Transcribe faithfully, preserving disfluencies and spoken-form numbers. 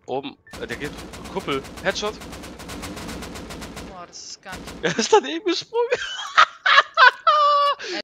Oben, äh, der geht Kuppel. Headshot. Boah, das ist gar nicht Er gut. ist daneben gesprungen.